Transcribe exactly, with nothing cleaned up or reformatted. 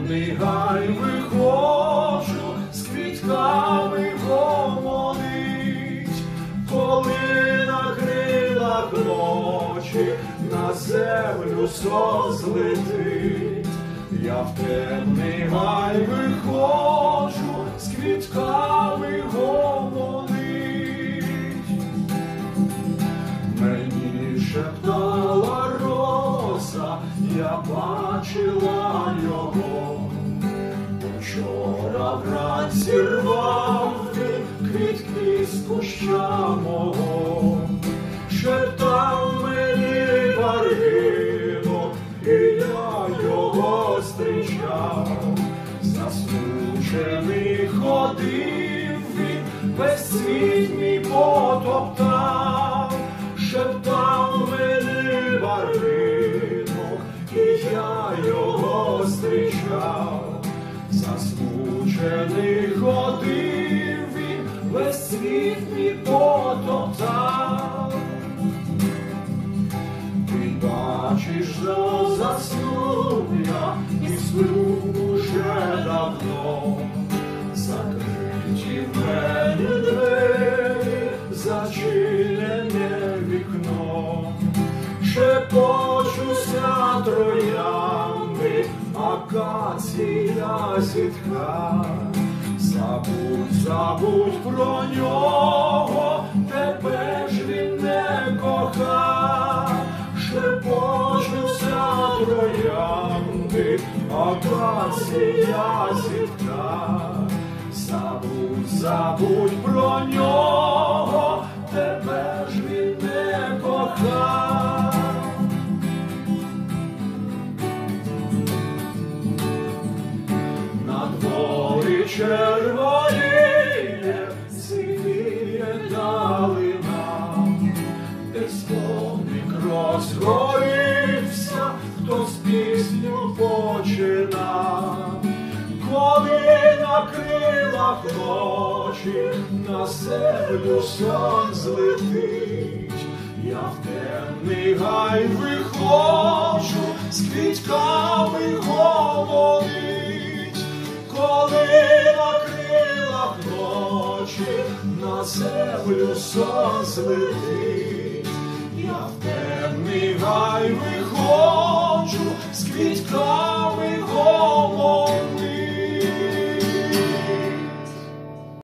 темний гай виходжу, з квітками гомонить, коли на крилах ночі на землю сон злетить. Я в темний гай виходжу, з квітками гомонить. Мені шептала роса, я бачила його. Вчора вранці рвав він квітки з куща мого. Шептав мені барвінок, і я його зустрічав. Засмучений ходив він, весь світ мій потоптав. Шептав мені барвінок, і я його зустрічав. Засмучений ходив він, весь світ мій потоптав. Ти бачиш, що заснув я і сплю уже давно. Закриті в мене двері, зачинене вікно. Шепочуся троянди, акація зітхка. Забудь, забудь про нього, тебе ж він не кохав. Шепочуся троянди, акація зітхка. Забудь, забудь про нього, тебе ж він не кохав. На дворі червоніє, сивіє далина, десь вогник розгорівся, хтось пісню починав. Коли на крилах ночі на землю сон злетить, я в темний гай виходжу, з квітками гомонить. Коли на крилах ночі на землю сон злетить, я в темний гай виходжу.